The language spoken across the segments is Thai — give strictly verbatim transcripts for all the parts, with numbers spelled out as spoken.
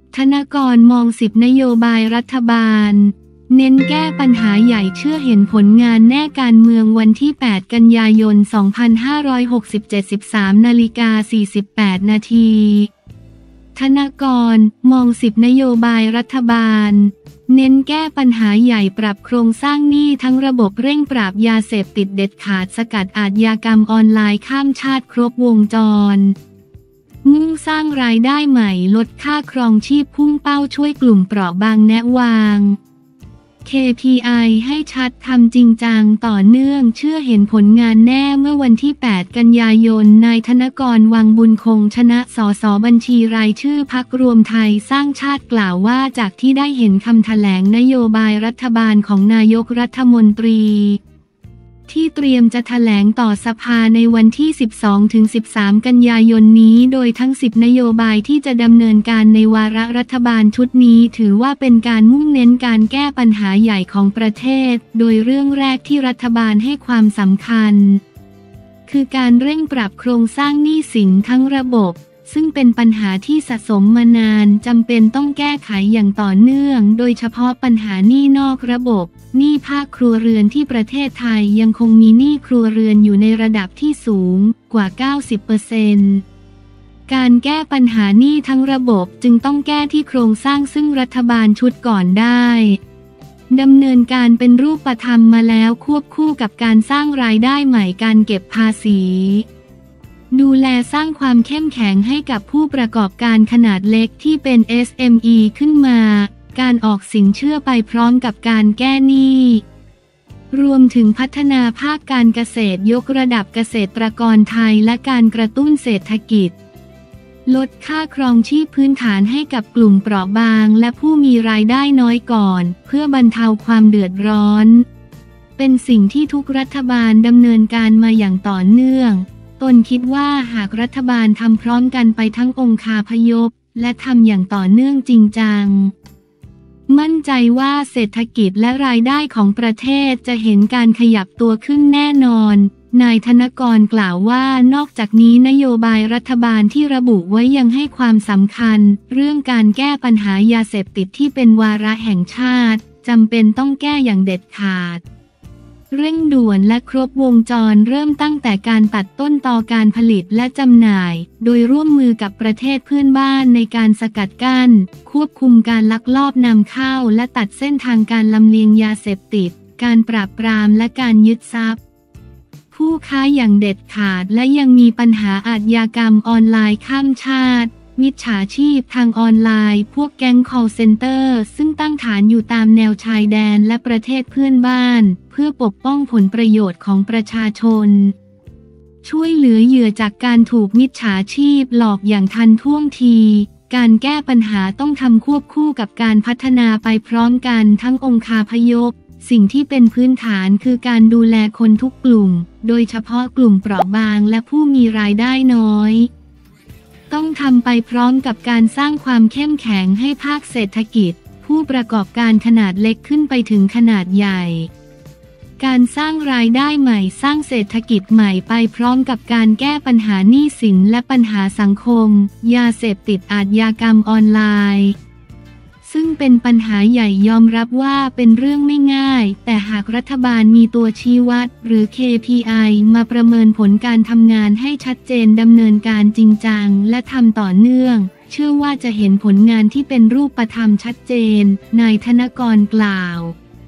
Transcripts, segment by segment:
ธนกรมองสิบนโยบายรัฐบาลเน้นแก้ปัญหาใหญ่เชื่อเห็นผลงานแน่การเมืองวันที่แปดกันยายนสองพันห้าร้อยหกสิบเจ็ด สิบสามนาฬิกาสี่สิบแปดนาทีธนกรมองสิบนโยบายรัฐบาลเน้นแก้ปัญหาใหญ่ปรับโครงสร้างหนี้ทั้งระบบเร่งปราบยาเสพติดเด็ดขาดสกัดอาชญากรรมออนไลน์ข้ามชาติครบวงจรมุ่งสร้างรายได้ใหม่ลดค่าครองชีพพุ่งเป้าช่วยกลุ่มเปราะบางแนะวาง เค พี ไอ ให้ชัดทำจริงจังต่อเนื่องเชื่อเห็นผลงานแน่เมื่อวันที่แปดกันยายนนายธนกรวังบุญคงชนะสสบัญชีรายชื่อพรรครวมไทยสร้างชาติกล่าวว่าจากที่ได้เห็นคำแถลงนโยบายรัฐบาลของนายกรัฐมนตรีที่เตรียมจะแถลงต่อสภาในวันที่ สิบสองถึงสิบสาม กันยายนนี้โดยทั้งสิบนโยบายที่จะดำเนินการในวาระรัฐบาลชุดนี้ถือว่าเป็นการมุ่งเน้นการแก้ปัญหาใหญ่ของประเทศโดยเรื่องแรกที่รัฐบาลให้ความสำคัญคือการเร่งปรับโครงสร้างหนี้สินทั้งระบบซึ่งเป็นปัญหาที่สะสมมานานจำเป็นต้องแก้ไขอย่างต่อเนื่องโดยเฉพาะปัญหาหนี้นอกระบบหนี้ภาคครัวเรือนที่ประเทศไทยยังคงมีหนี้ครัวเรือนอยู่ในระดับที่สูงกว่า เก้าสิบเปอร์เซ็นต์ การแก้ปัญหาหนี้ทั้งระบบจึงต้องแก้ที่โครงสร้างซึ่งรัฐบาลชุดก่อนได้ดำเนินการเป็นรูปธรรมมาแล้วควบคู่กับการสร้างรายได้ใหม่การเก็บภาษีดูแลสร้างความเข้มแข็งให้กับผู้ประกอบการขนาดเล็กที่เป็น เอส เอ็ม อี ขึ้นมาการออกสินเชื่อไปพร้อมกับการแก้หนี้รวมถึงพัฒนาภาคการเกษตรยกระดับเกษตรกรไทยและการกระตุ้นเศรษฐกิจลดค่าครองชีพพื้นฐานให้กับกลุ่มเปราะบางและผู้มีรายได้น้อยก่อนเพื่อบรรเทาความเดือดร้อนเป็นสิ่งที่ทุกรัฐบาลดำเนินการมาอย่างต่อเนื่องตนคิดว่าหากรัฐบาลทำพร้อมกันไปทั้งองคาพยพและทำอย่างต่อเนื่องจริงจังมั่นใจว่าเศรษฐกิจและรายได้ของประเทศจะเห็นการขยับตัวขึ้นแน่นอนนายธนกรกล่าวว่านอกจากนี้นโยบายรัฐบาลที่ระบุไว้ยังให้ความสำคัญเรื่องการแก้ปัญหายาเสพติดที่เป็นวาระแห่งชาติจำเป็นต้องแก้อย่างเด็ดขาดเร่งด่วนและครบวงจรเริ่มตั้งแต่การตัดต้นตอการผลิตและจำหน่ายโดยร่วมมือกับประเทศเพื่อนบ้านในการสกัดกั้นควบคุมการลักลอบนำเข้าและตัดเส้นทางการลำเลียงยาเสพติดการปราบปรามและการยึดทรัพย์ผู้ค้าอย่างเด็ดขาดและยังมีปัญหาอาชญากรรมออนไลน์ข้ามชาติมิจฉาชีพทางออนไลน์พวกแก๊ง call center ซึ่งตั้งฐานอยู่ตามแนวชายแดนและประเทศเพื่อนบ้านเพื่อปกป้องผลประโยชน์ของประชาชนช่วยเหลือเหยื่อจากการถูกมิจฉาชีพหลอกอย่างทันท่วงทีการแก้ปัญหาต้องทำควบคู่กับการพัฒนาไปพร้อมกันทั้งองคาพยพสิ่งที่เป็นพื้นฐานคือการดูแลคนทุกกลุ่มโดยเฉพาะกลุ่มเปราะบางและผู้มีรายได้น้อยต้องทำไปพร้อมกับการสร้างความเข้มแข็งให้ภาคเศรษฐกิจผู้ประกอบการขนาดเล็กขึ้นไปถึงขนาดใหญ่การสร้างรายได้ใหม่สร้างเศรษฐกิจใหม่ไปพร้อมกับการแก้ปัญหาหนี้สินและปัญหาสังคมยาเสพติดอาชญากรรมออนไลน์ซึ่งเป็นปัญหาใหญ่ยอมรับว่าเป็นเรื่องไม่ง่ายแต่หากรัฐบาลมีตัวชี้วัดหรือ เค พี ไอ มาประเมินผลการทำงานให้ชัดเจนดำเนินการจริงจังและทำต่อเนื่องเชื่อว่าจะเห็นผลงานที่เป็นรูปธรรมชัดเจนนายธนกรกล่าว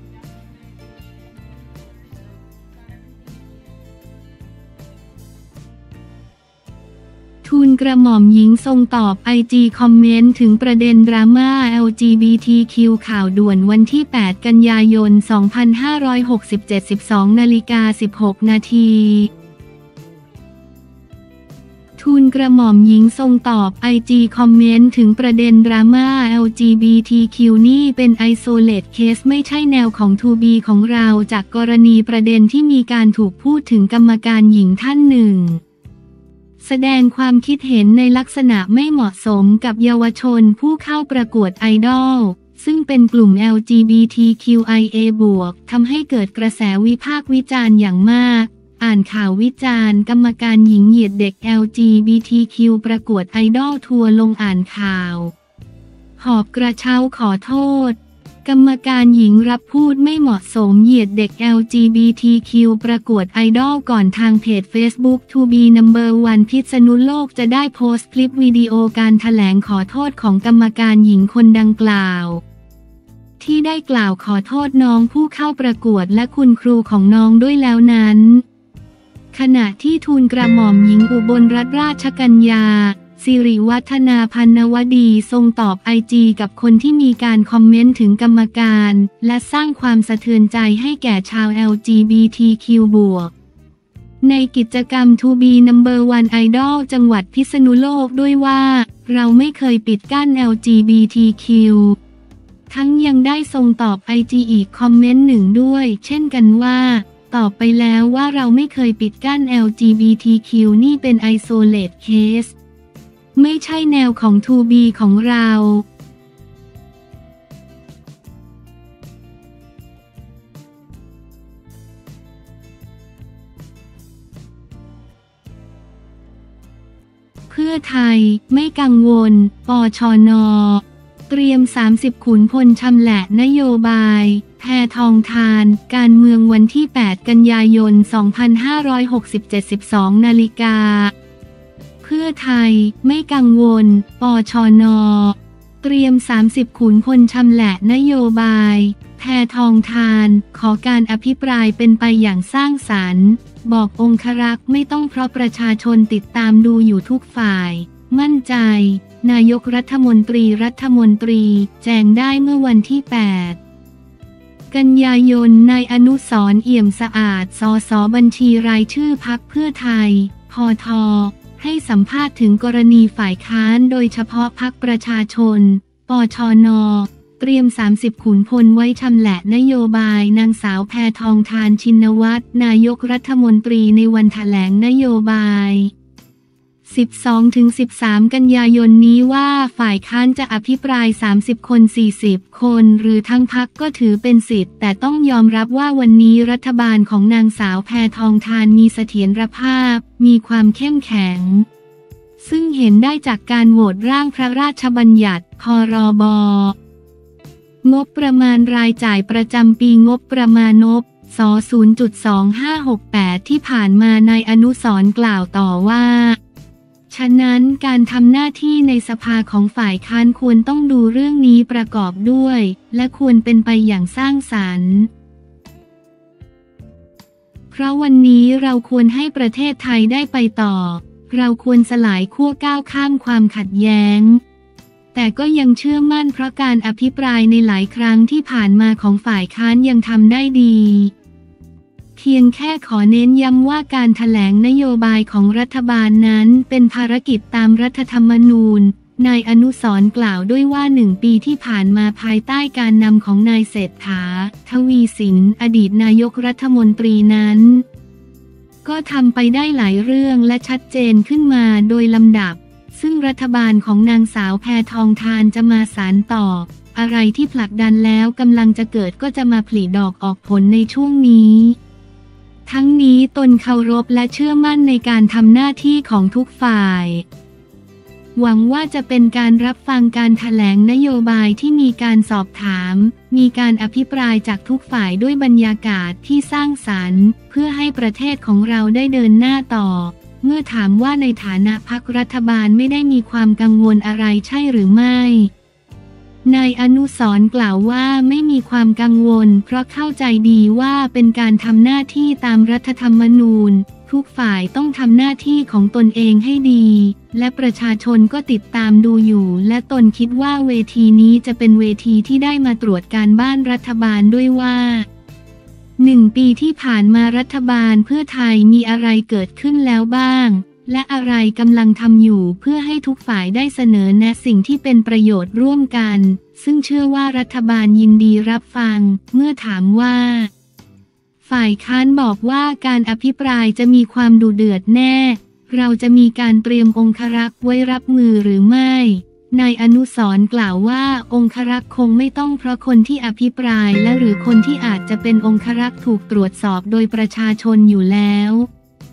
ทูลกระหม่อมหญิงทรงตอบ ไอ จี คอมเมนต์ถึงประเด็นดราม่า แอล จี บี ที คิว ข่าวด่วนวันที่ แปด กันยายน สองพันห้าร้อยหกสิบเจ็ด สิบสองนาฬิกาสิบหกนาทีทูลกระหม่อมหญิงทรงตอบ ไอ จี คอมเมนต์ถึงประเด็นดราม่า แอล จี บี ที คิว นี่เป็นไอโซเลตเคสไม่ใช่แนวของ ทู บี ของเราจากกรณีประเด็นที่มีการถูกพูดถึงกรรมการหญิงท่านหนึ่งแสดงความคิดเห็นในลักษณะไม่เหมาะสมกับเยาวชนผู้เข้าประกวดไอดอลซึ่งเป็นกลุ่ม แอล จี บี ที คิว ไอ เอ บวกทำให้เกิดกระแสวิพากษ์วิจารณ์อย่างมากอ่านข่าววิจารณ์กรรมการหญิงเหยียดเด็ก แอล จี บี ที คิว ประกวดไอดอลทัวร์ลงอ่านข่าวหอบกระเช้าขอโทษกรรมการหญิงรับพูดไม่เหมาะสมเหยียดเด็ก แอล จี บี ที คิว ประกวดไอดอลก่อนทางเพจ Facebook To Be Number One พิษณุโลกจะได้โพสต์คลิปวิดีโอการแถลงขอโทษของกรรมการหญิงคนดังกล่าวที่ได้กล่าวขอโทษน้องผู้เข้าประกวดและคุณครูของน้องด้วยแล้วนั้นขณะที่ทูลกระหม่อมหญิงอุบลรัตนราชกัญญาสิริวัฒนาพันนวดีทรงตอบไอจีกับคนที่มีการคอมเมนต์ถึงกรรมการและสร้างความสะเทือนใจให้แก่ชาว แอล จี บี ที คิว บวกในกิจกรรม To Be Number One Idol จังหวัดพิษณุโลกด้วยว่าเราไม่เคยปิดกั้น แอล จี บี ที คิว ทั้งยังได้ทรงตอบไอจีอีกคอมเมนต์หนึ่งด้วยเช่นกันว่าตอบไปแล้วว่าเราไม่เคยปิดกั้น แอล จี บี ที คิว นี่เป็น Isolate Caseไม่ใช่แนวของ ทู บี ของเราเพื่อไทยไม่กังวลปชน.เตรียมสามสิบขุนพลชำแหละนโยบายแพทองธารการเมืองวันที่แปดกันยายนสองพันห้าร้อยหกสิบเจ็ด สิบสองนาฬิกาเพื่อไทยไม่กังวลปชน.เตรียมสามสิบขุนพลชำแหละนโยบายแพทองธารขอการอภิปรายเป็นไปอย่างสร้างสรรค์บอกองครักษ์ไม่ต้องเพราะประชาชนติดตามดูอยู่ทุกฝ่ายมั่นใจนายกรัฐมนตรีรัฐมนตรีแจ้งได้เมื่อวันที่แปดกันยายนนายอนุสรณ์เอี่ยมสะอาดสสบัญชีรายชื่อพรรคเพื่อไทยพทให้สัมภาษณ์ถึงกรณีฝ่ายค้านโดยเฉพาะพรรคประชาชนปชน.เตรียมสามสิบขุนพลไว้ชำแหละนโยบายนางสาวแพทองธารชินวัตรนายกรัฐมนตรีในวันแถลงนโยบาย สิบสองถึงสิบสาม กันยายนนี้ว่าฝ่ายค้านจะอภิปรายสามสิบคนสี่สิบคนหรือทั้งพรรคก็ถือเป็นสิทธิ์แต่ต้องยอมรับว่าวันนี้รัฐบาลของนางสาวแพทองธารมีเสถียรภาพมีความเข้มแข็งซึ่งเห็นได้จากการโหวตร่างพระราชบัญญัติพรบงบประมาณรายจ่ายประจำปีงบประมาณงบส ศูนย์จุดสองห้าหกแปด ที่ผ่านมานายอนุสรณ์กล่าวต่อว่าฉะนั้นการทำหน้าที่ในสภาของฝ่ายค้านควรต้องดูเรื่องนี้ประกอบด้วยและควรเป็นไปอย่างสร้างสรรค์เพราะวันนี้เราควรให้ประเทศไทยได้ไปต่อเราควรสลายขั้วก้าวข้ามความขัดแย้งแต่ก็ยังเชื่อมั่นเพราะการอภิปรายในหลายครั้งที่ผ่านมาของฝ่ายค้านยังทำได้ดีเพียงแค่ขอเน้นย้ำว่าการแถลงนโยบายของรัฐบาลนั้นเป็นภารกิจตามรัฐธรรมนูญนายอนุสรณ์กล่าวด้วยว่าหนึ่งปีที่ผ่านมาภายใต้การนำของนายเศรษฐาทวีสินอดีตนายกรัฐมนตรีนั้นก็ทำไปได้หลายเรื่องและชัดเจนขึ้นมาโดยลำดับซึ่งรัฐบาลของนางสาวแพทองธารจะมาสานต่ออะไรที่ผลักดันแล้วกำลังจะเกิดก็จะมาผลิดอกออกผลในช่วงนี้ทั้งนี้ตนเคารพและเชื่อมั่นในการทำหน้าที่ของทุกฝ่ายหวังว่าจะเป็นการรับฟังการแถลงนโยบายที่มีการสอบถามมีการอภิปรายจากทุกฝ่ายด้วยบรรยากาศที่สร้างสรรค์เพื่อให้ประเทศของเราได้เดินหน้าต่อเมื่อถามว่าในฐานะพรรครัฐบาลไม่ได้มีความกังวลอะไรใช่หรือไม่นายอนุสรณ์กล่าวว่าไม่มีความกังวลเพราะเข้าใจดีว่าเป็นการทำหน้าที่ตามรัฐธรรมนูญทุกฝ่ายต้องทำหน้าที่ของตนเองให้ดีและประชาชนก็ติดตามดูอยู่และตนคิดว่าเวทีนี้จะเป็นเวทีที่ได้มาตรวจการบ้านรัฐบาลด้วยว่าหนึ่งปีที่ผ่านมารัฐบาลเพื่อไทยมีอะไรเกิดขึ้นแล้วบ้างและอะไรกำลังทำอยู่เพื่อให้ทุกฝ่ายได้เสนอแนะสิ่งที่เป็นประโยชน์ร่วมกันซึ่งเชื่อว่ารัฐบาลยินดีรับฟังเมื่อถามว่าฝ่ายค้านบอกว่าการอภิปรายจะมีความดุเดือดแน่เราจะมีการเตรียมองครักษ์ไว้รับมือหรือไม่นายอนุสรณ์กล่าวว่าองครักษ์คงไม่ต้องเพราะคนที่อภิปรายและหรือคนที่อาจจะเป็นองครักษ์ถูกตรวจสอบโดยประชาชนอยู่แล้ว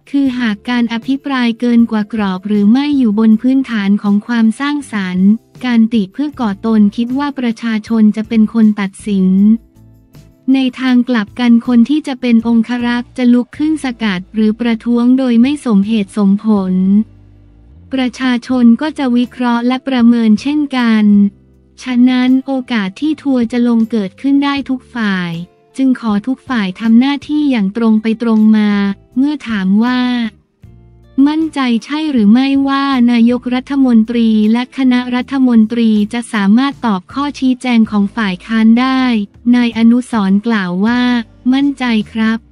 คือหากการอภิปรายเกินกว่ากรอบหรือไม่อยู่บนพื้นฐานของความสร้างสรรค์การติเพื่อก่อตนคิดว่าประชาชนจะเป็นคนตัดสินในทางกลับกันคนที่จะเป็นองครักษ์จะลุกขึ้นสกัดหรือประท้วงโดยไม่สมเหตุสมผลประชาชนก็จะวิเคราะห์และประเมินเช่นกันฉะนั้นโอกาสที่ทัวร์จะลงเกิดขึ้นได้ทุกฝ่ายจึงขอทุกฝ่ายทำหน้าที่อย่างตรงไปตรงมาเมื่อถามว่ามั่นใจใช่หรือไม่ว่านายกรัฐมนตรีและคณะรัฐมนตรีจะสามารถตอบข้อชี้แจงของฝ่ายค้านได้นายอนุสรณ์กล่าวว่ามั่นใจครับ